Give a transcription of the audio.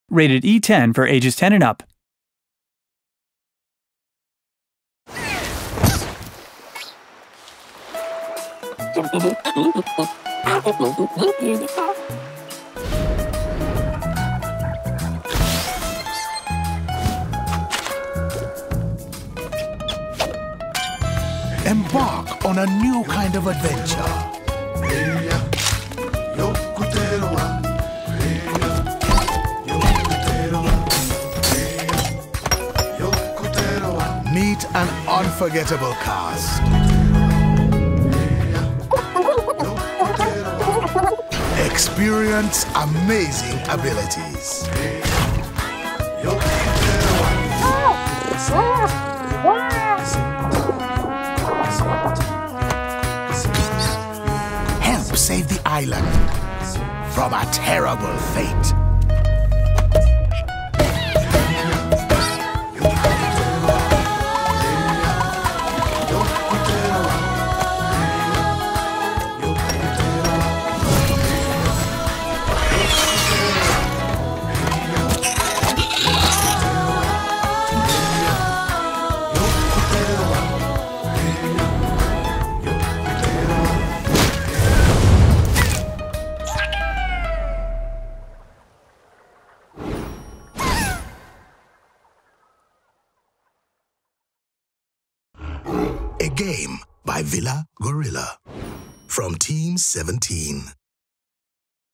Rated E10 for ages 10 and up. Embark on a new kind of adventure. Meet an unforgettable cast. Experience amazing abilities. Help save the island from a terrible fate. A game by Villa Gorilla from Team 17.